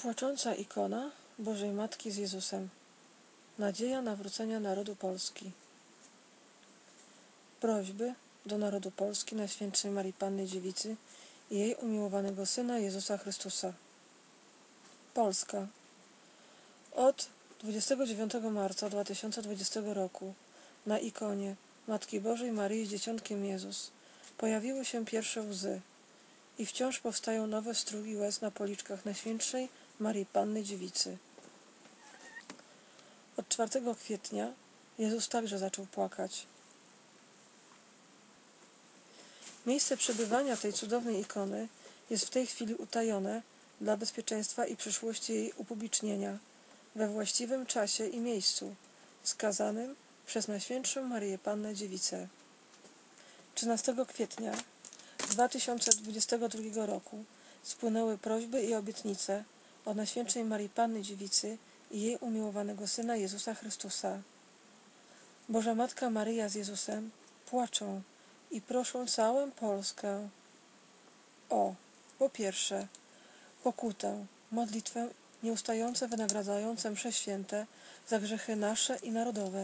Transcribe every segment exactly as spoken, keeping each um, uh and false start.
Płacząca ikona Bożej Matki z Jezusem. Nadzieja nawrócenia narodu Polski. Prośby do narodu Polski Najświętszej Marii Panny Dziewicy i jej umiłowanego Syna Jezusa Chrystusa. Polska. Od dwudziestego dziewiątego marca dwa tysiące dwudziestego roku na ikonie Matki Bożej Maryi z Dzieciątkiem Jezus pojawiły się pierwsze łzy i wciąż powstają nowe strugi łez na policzkach Najświętszej Marii Panny Dziewicy. Od czwartego kwietnia Jezus także zaczął płakać. Miejsce przebywania tej cudownej ikony jest w tej chwili utajone dla bezpieczeństwa i przyszłości jej upublicznienia we właściwym czasie i miejscu wskazanym przez Najświętszą Marię Pannę Dziewicę. trzynastego kwietnia dwa tysiące dwudziestego drugiego roku spłynęły prośby i obietnice od Najświętszej Marii Panny Dziewicy i jej umiłowanego Syna Jezusa Chrystusa. Boża Matka Maryja z Jezusem płaczą i proszą całą Polskę o, po pierwsze, pokutę, modlitwę nieustające wynagradzające msze święte za grzechy nasze i narodowe.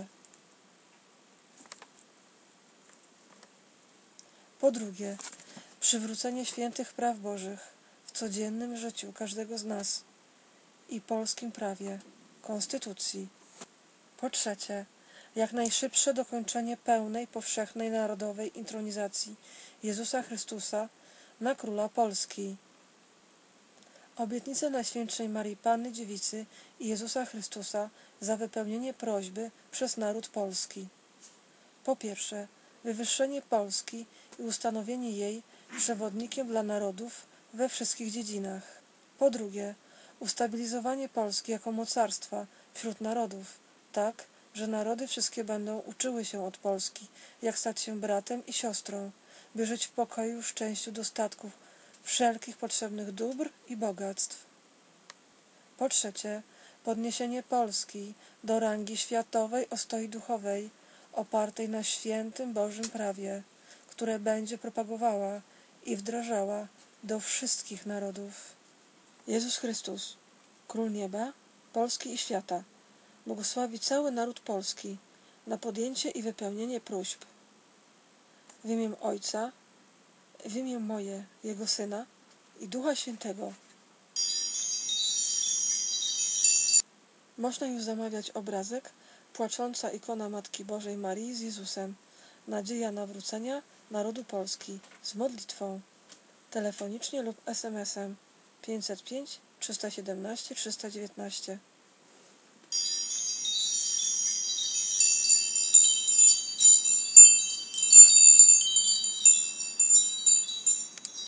Po drugie, przywrócenie świętych praw Bożych w codziennym życiu każdego z nas i polskim prawie, konstytucji. Po trzecie, jak najszybsze dokończenie pełnej, powszechnej, narodowej intronizacji Jezusa Chrystusa na Króla Polski. Obietnice Najświętszej Marii Panny Dziewicy i Jezusa Chrystusa za wypełnienie prośby przez naród polski. Po pierwsze, wywyższenie Polski i ustanowienie jej przewodnikiem dla narodów we wszystkich dziedzinach. Po drugie, ustabilizowanie Polski jako mocarstwa wśród narodów, tak, że narody wszystkie będą uczyły się od Polski, jak stać się bratem i siostrą, by żyć w pokoju, szczęściu, dostatku wszelkich potrzebnych dóbr i bogactw. Po trzecie, podniesienie Polski do rangi światowej ostoi duchowej, opartej na świętym Bożym prawie, które będzie propagowała i wdrażała do wszystkich narodów. Jezus Chrystus, Król Nieba, Polski i świata, błogosławi cały naród polski na podjęcie i wypełnienie próśb. W imię Ojca, w imię moje, Jego Syna i Ducha Świętego. Można już zamawiać obrazek Płacząca ikona Matki Bożej Marii z Jezusem. Nadzieja nawrócenia narodu Polski z modlitwą. Telefonicznie lub es em esem pięćset pięć trzysta siedemnaście trzysta dziewiętnaście.